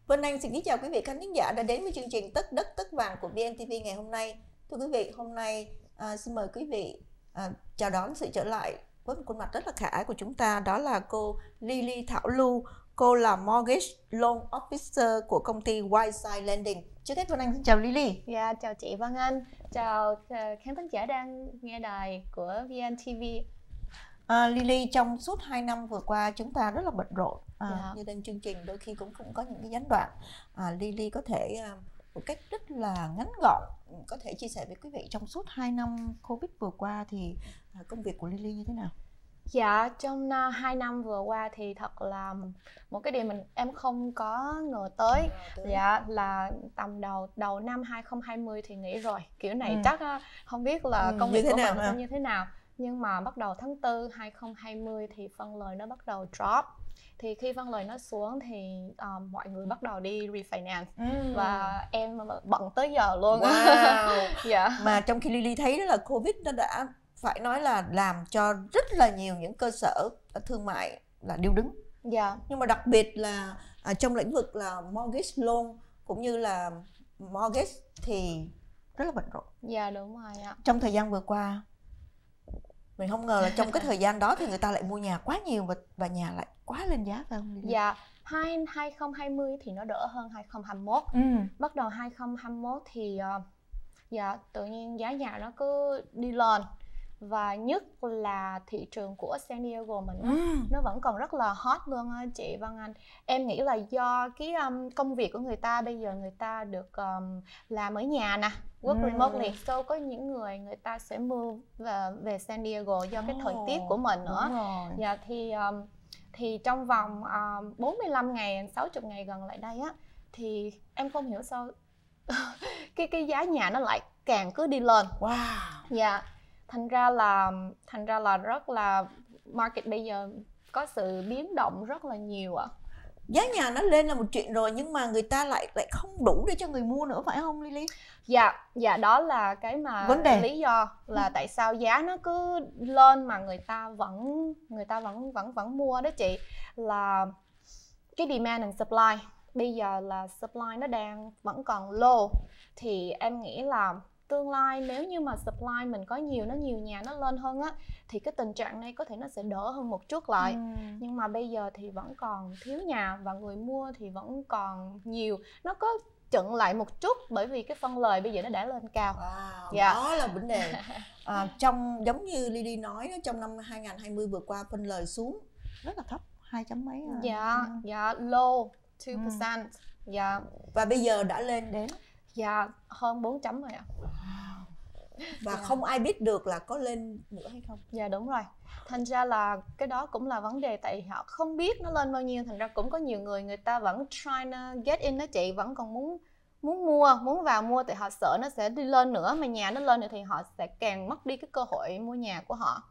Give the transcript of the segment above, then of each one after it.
Vân Anh xin kính chào quý vị khán thính giả đã đến với chương trình Tất Đất Tất Vàng của VNTV ngày hôm nay. Thưa quý vị, hôm nay xin mời quý vị chào đón sự trở lại với một khuôn mặt rất là khả ái của chúng ta, đó là cô Lily Thảo Lưu. Cô là Mortgage Loan Officer của công ty Whiteside Lending. Trước hết Vân Anh xin chào Lily. Dạ, chào chị Vân Anh, chào khán thính giả đang nghe đài của VNTV. Lily, trong suốt 2 năm vừa qua chúng ta rất là bận rộn. Dạ. Như lên chương trình đôi khi cũng có những cái gián đoạn. Lily có thể một cách rất là ngắn gọn có thể chia sẻ với quý vị trong suốt 2 năm Covid vừa qua thì công việc của Lily như thế nào? Dạ, trong 2 năm vừa qua thì thật là một cái điều em không có ngờ tới. Dạ, là tầm đầu năm 2020 thì nghĩ rồi, kiểu này chắc không biết là công việc của mình sẽ như thế nào. Nhưng mà bắt đầu tháng 4 2020 thì phân lời nó bắt đầu drop. Thì khi phân lời nó xuống thì mọi người bắt đầu đi refinance. Và em bận tới giờ luôn. Wow. Dạ. Mà trong khi Lily thấy đó là Covid nó đã phải nói là làm cho rất là nhiều những cơ sở thương mại là điêu đứng. Dạ. Nhưng mà đặc biệt là trong lĩnh vực là mortgage loan cũng như là mortgage thì rất là bận rộn. Dạ đúng rồi ạ. Trong thời gian vừa qua mình không ngờ là trong cái thời gian đó thì người ta lại mua nhà quá nhiều và nhà lại quá lên giá, phải không? Dạ, 2020 thì nó đỡ hơn 2021. Bắt đầu 2021 thì dạ, tự nhiên giá nhà nó cứ đi lên. Và nhất là thị trường của San Diego mình nó vẫn còn rất là hot luôn á chị Vân Anh. Em nghĩ là do cái công việc của người ta bây giờ người ta được làm ở nhà nè, work remotely. So có những người ta sẽ move về San Diego do cái thời tiết của mình nữa. Dạ, thì trong vòng 45 ngày, 60 ngày gần lại đây á thì em không hiểu sao cái giá nhà nó lại càng cứ đi lên. Wow. Dạ. Thành ra là rất là market bây giờ có sự biến động rất là nhiều ạ. Giá nhà nó lên là một chuyện rồi nhưng mà người ta lại không đủ để cho người mua nữa, phải không Lily? Dạ đó là cái mà vấn đề lý do là tại sao giá nó cứ lên mà người ta vẫn mua đó chị, là cái demand and supply. Bây giờ là supply nó vẫn còn low thì em nghĩ là tương lai nếu như mà supply mình có nhiều nhà nó lên hơn á thì cái tình trạng này có thể nó sẽ đỡ hơn một chút lại. Nhưng mà bây giờ thì vẫn còn thiếu nhà và người mua thì vẫn còn nhiều, nó có chững lại một chút bởi vì cái phân lời bây giờ nó đã lên cao. Dạ. Đó là vấn đề. Trong giống như Lily nói trong năm 2020 vừa qua phân lời xuống rất là thấp, 2 chấm mấy. Dạ, low 2%. Dạ. Và bây giờ đã lên đến hơn 4 chấm rồi ạ. Và không ai biết được là có lên nữa hay không. Dạ đúng rồi. Thành ra là cái đó cũng là vấn đề, tại họ không biết nó lên bao nhiêu. Thành ra cũng có nhiều người ta vẫn trying to get in đó chị, vẫn còn muốn vào mua tại họ sợ nó sẽ đi lên nữa, mà nhà nó lên nữa thì họ sẽ càng mất đi cái cơ hội mua nhà của họ.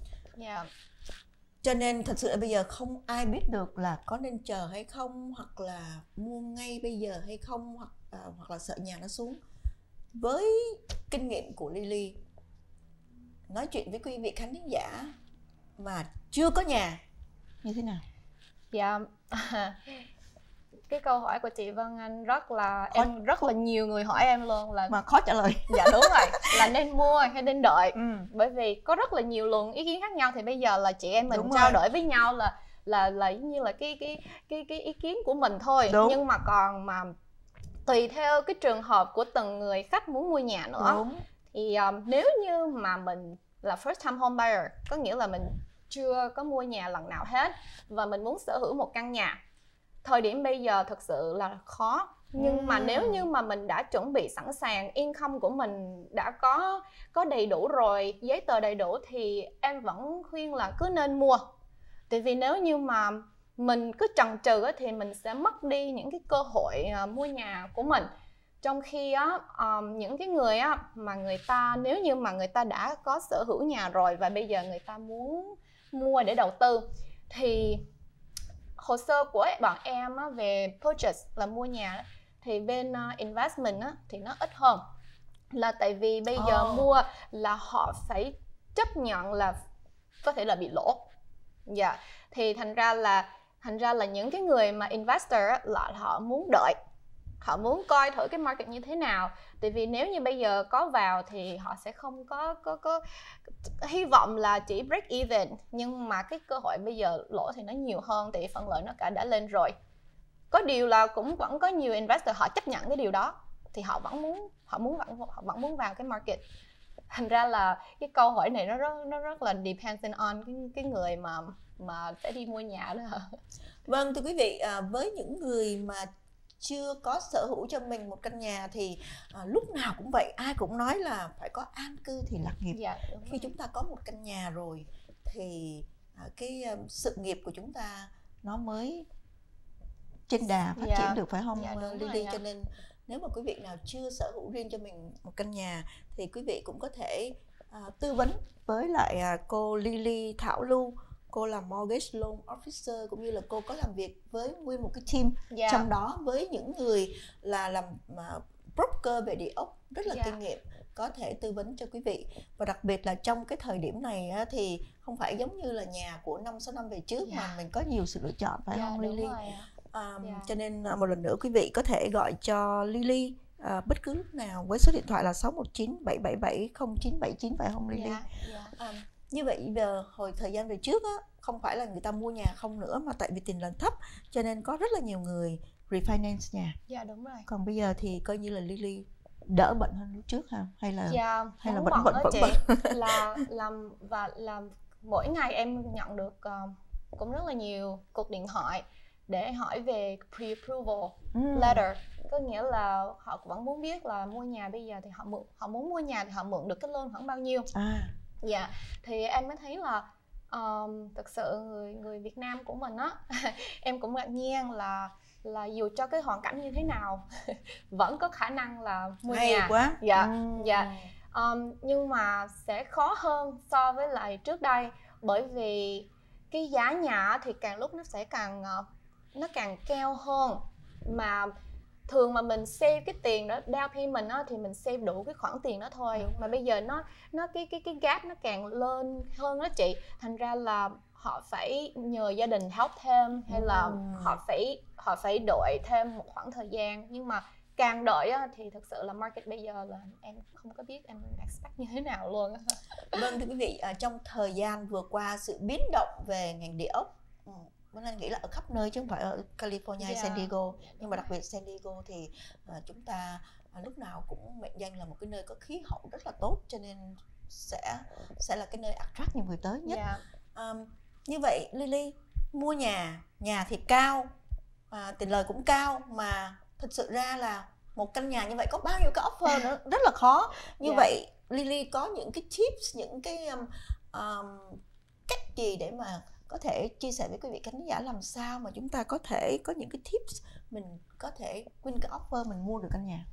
Cho nên thật sự là bây giờ không ai biết được là có nên chờ hay không, hoặc là mua ngay bây giờ hay không, hoặc là sợ nhà nó xuống. Với kinh nghiệm của Lily nói chuyện với quý vị khán thính giả mà chưa có nhà như thế nào? Dạ, cái câu hỏi của chị Vân Anh rất là nhiều người hỏi em luôn là mà khó trả lời. Dạ đúng rồi, là nên mua hay nên đợi. Bởi vì có rất là nhiều luồng ý kiến khác nhau, thì bây giờ là chị em mình trao đổi với nhau là như là cái ý kiến của mình thôi. Nhưng mà còn mà tùy theo cái trường hợp của từng người khách muốn mua nhà nữa. Thì nếu như mà mình là first time home buyer, có nghĩa là mình chưa có mua nhà lần nào hết và mình muốn sở hữu một căn nhà, thời điểm bây giờ thực sự là khó. Nhưng mà nếu như mà mình đã chuẩn bị sẵn sàng, income của mình đã có đầy đủ rồi, giấy tờ đầy đủ, thì em vẫn khuyên là cứ nên mua. Tại vì nếu như mà mình cứ chần chừ thì mình sẽ mất đi những cái cơ hội mua nhà của mình. Trong khi những cái người mà nếu như mà người ta đã có sở hữu nhà rồi và bây giờ người ta muốn mua để đầu tư, thì hồ sơ của bọn em về purchase là mua nhà thì bên investment thì nó ít hơn, là tại vì bây giờ mua là họ phải chấp nhận là có thể là bị lỗ. Dạ, thì thành ra là Thành ra là những cái người mà investor á, là họ muốn đợi, họ muốn coi thử cái market như thế nào. Tại vì nếu như bây giờ có vào thì họ sẽ không có hy vọng là chỉ break even, nhưng mà cái cơ hội bây giờ lỗ thì nó nhiều hơn, tại vì phần lợi nó cả đã lên rồi. Có điều là cũng vẫn có nhiều investor họ chấp nhận cái điều đó, thì họ vẫn muốn vào cái market. Thành ra là cái câu hỏi này nó rất là depending on cái người mà sẽ đi mua nhà đó. Vâng, thưa quý vị, với những người mà chưa có sở hữu cho mình một căn nhà thì lúc nào cũng vậy, ai cũng nói là phải có an cư thì lạc nghiệp. Khi chúng ta có một căn nhà rồi thì cái sự nghiệp của chúng ta nó mới trên đà phát triển được, phải không Lily? Cho nên nếu mà quý vị nào chưa sở hữu riêng cho mình một căn nhà thì quý vị cũng có thể tư vấn với lại cô Lily Thảo Lưu. Cô là Mortgage Loan Officer, cũng như là cô có làm việc với nguyên một cái team trong đó với những người là làm broker về địa ốc rất là kinh nghiệm, có thể tư vấn cho quý vị. Và đặc biệt là trong cái thời điểm này thì không phải giống như là nhà của 5-6 năm về trước mà mình có nhiều sự lựa chọn, phải không Lily? Cho nên một lần nữa quý vị có thể gọi cho Lily bất cứ lúc nào với số điện thoại là 619 777 0979, phải không Lily? Như vậy giờ hồi thời gian về trước á, không phải là người ta mua nhà không nữa, mà tại vì tiền lợi thấp cho nên có rất là nhiều người refinance nhà. Dạ đúng rồi. Còn bây giờ thì coi như là Lily đỡ bệnh hơn lúc trước hả? Hay là vẫn bận làm mỗi ngày em nhận được cũng rất là nhiều cuộc điện thoại để hỏi về pre-approval letter. Có nghĩa là họ vẫn muốn biết là mua nhà bây giờ thì họ muốn mua nhà thì họ mượn được cái loan khoảng bao nhiêu. Thì em mới thấy là thực sự người Việt Nam của mình á em cũng ngạc nhiên là dù cho cái hoàn cảnh như thế nào vẫn có khả năng là mua hay nhà. Quá. Nhưng mà sẽ khó hơn so với lại trước đây, bởi vì cái giá nhà thì càng lúc nó sẽ càng cao hơn. Mà thường mà mình save cái tiền đó down payment á, thì mình save đủ cái khoản tiền đó thôi. Mà bây giờ nó cái gap nó càng lên hơn đó chị. Thành ra là họ phải nhờ gia đình help thêm, hay là họ phải đợi thêm một khoảng thời gian. Nhưng mà càng đợi á, thì thực sự là market bây giờ là em không có biết em expect như thế nào luôn. Vâng thưa quý vị, trong thời gian vừa qua sự biến động về ngành địa ốc Vân nghĩ là ở khắp nơi chứ không phải ở California hay San Diego, nhưng mà đặc biệt San Diego thì chúng ta lúc nào cũng mệnh danh là một cái nơi có khí hậu rất là tốt, cho nên sẽ là cái nơi attract nhiều người tới nhất. Như vậy Lily, mua nhà thì cao, tiền lời cũng cao, mà thực sự ra là một căn nhà như vậy có bao nhiêu cái offer nữa, rất là khó. Như vậy Lily có những cái tips, những cái cách gì để mà có thể chia sẻ với quý vị khán giả làm sao mà chúng ta có thể có những cái tips mình có thể win cái offer mình mua được căn nhà?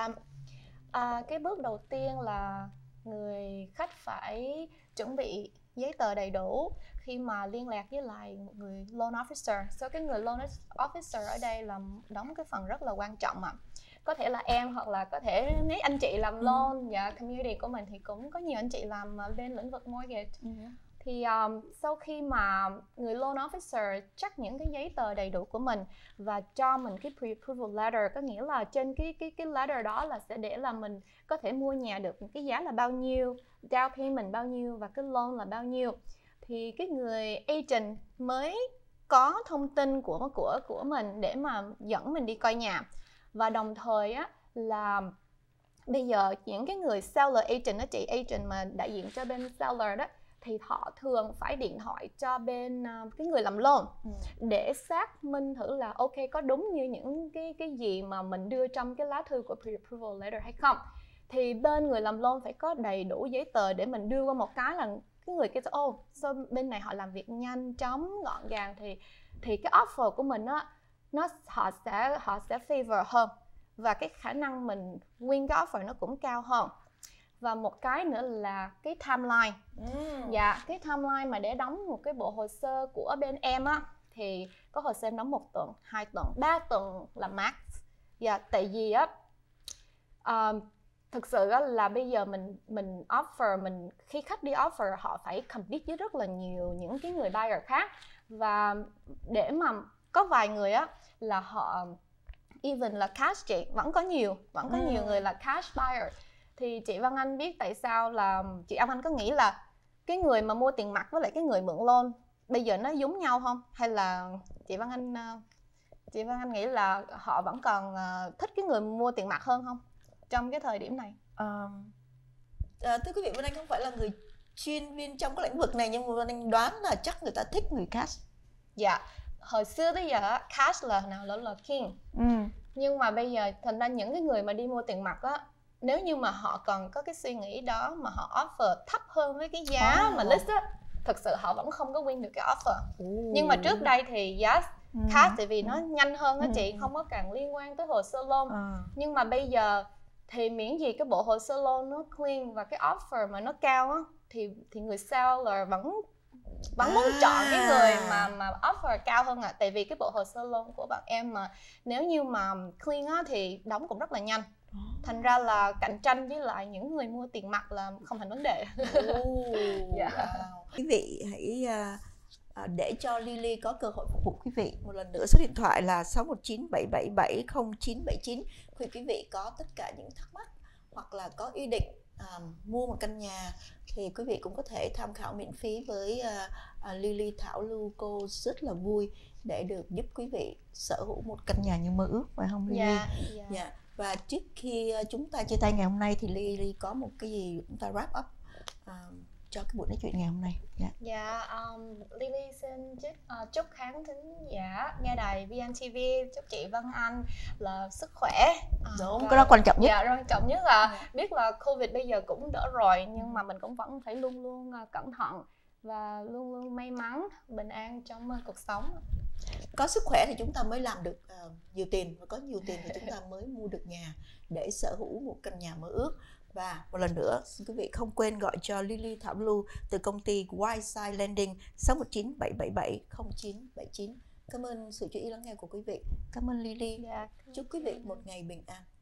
Cái bước đầu tiên là người khách phải chuẩn bị giấy tờ đầy đủ khi mà liên lạc với lại một người loan officer. Cái người loan officer ở đây là đóng cái phần rất là quan trọng ạ. Có thể là em, hoặc là có thể mấy anh chị làm loan, community của mình thì cũng có nhiều anh chị làm bên lĩnh vực mortgage. Thì sau khi mà người loan officer check những cái giấy tờ đầy đủ của mình và cho mình cái pre-approval letter, có nghĩa là trên cái letter đó là sẽ để là mình có thể mua nhà được cái giá là bao nhiêu, down payment bao nhiêu và cái loan là bao nhiêu, thì cái người agent mới có thông tin của mình để mà dẫn mình đi coi nhà. Và đồng thời á là bây giờ những cái người seller agent đó chị, agent mà đại diện cho bên seller đó, thì họ thường phải điện thoại cho bên cái người làm loan để xác minh thử là ok có đúng như những cái gì mà mình đưa trong cái lá thư của pre-approval letter hay không. Thì bên người làm loan phải có đầy đủ giấy tờ để mình đưa qua một cái là cái người kia so bên này họ làm việc nhanh chóng gọn gàng, thì cái offer của mình á họ sẽ favor hơn, và cái khả năng mình win cái offer nó cũng cao hơn. Và một cái nữa là cái timeline. Cái timeline mà để đóng một cái bộ hồ sơ của bên em á, thì có hồ sơ em đóng 1 tuần, 2 tuần, 3 tuần là max. Tại vì á thực sự á, là bây giờ mình offer, khi khách đi offer họ phải compete với rất là nhiều những cái người buyer khác, Và để mà có vài người á là họ even là cash, chị vẫn có nhiều người là cash buyer. Thì chị Văn Anh biết tại sao là chị Anh có nghĩ là cái người mà mua tiền mặt với lại cái người mượn loan bây giờ nó giống nhau không, hay là chị Văn Anh nghĩ là họ vẫn còn thích cái người mua tiền mặt hơn không trong cái thời điểm này? Thưa quý vị, Vân Anh không phải là người chuyên viên trong cái lĩnh vực này, nhưng mà Vân Anh đoán là chắc người ta thích người cash. Dạ, hồi xưa tới giờ cash là king. Nhưng mà bây giờ thành ra những cái người mà đi mua tiền mặt á, nếu như mà họ còn có cái suy nghĩ đó mà họ offer thấp hơn với cái giá mà list á, thực sự họ vẫn không có win được cái offer. Nhưng mà trước đây thì giá cash tại vì nó nhanh hơn á chị, không có càng liên quan tới hồ sơ loan. Nhưng mà bây giờ thì miễn gì cái bộ hồ sơ loan nó clean và cái offer mà nó cao á, thì người seller vẫn muốn chọn cái người mà offer cao hơn ạ. Tại vì cái bộ hồ sơ loan của bạn em mà nếu như mà clean á thì đóng cũng rất là nhanh. Thành ra là cạnh tranh với lại những người mua tiền mặt là không thành vấn đề. Quý vị hãy để cho Lily có cơ hội phục vụ quý vị một lần nữa. Số điện thoại là 619-777-0979. Khi quý vị có tất cả những thắc mắc hoặc là có ý định mua một căn nhà thì quý vị cũng có thể tham khảo miễn phí với Lily Thảo Lưu. Cô rất là vui để được giúp quý vị sở hữu một căn nhà như mơ ước, phải không Lily? Dạ. Và trước khi chúng ta chia tay ngày hôm nay thì Lily có một cái gì chúng ta wrap up cho cái buổi nói chuyện ngày hôm nay. Lily xin chúc khán thính giả nghe đài VNTV, chúc chị Văn Anh là sức khỏe. Đúng, cái đó quan trọng nhất. Dạ, quan trọng nhất là biết là Covid bây giờ cũng đỡ rồi, nhưng mà mình cũng vẫn phải luôn luôn cẩn thận và luôn luôn may mắn, bình an trong cuộc sống. Có sức khỏe thì chúng ta mới làm được nhiều tiền, và có nhiều tiền thì chúng ta mới mua được nhà để sở hữu một căn nhà mơ ước. Và một lần nữa xin quý vị không quên gọi cho Lily Thảo Lưu từ công ty Whiteside Lending 619-777-0979. Cảm ơn sự chú ý lắng nghe của quý vị. Cảm ơn Lily. Chúc quý vị một ngày bình an.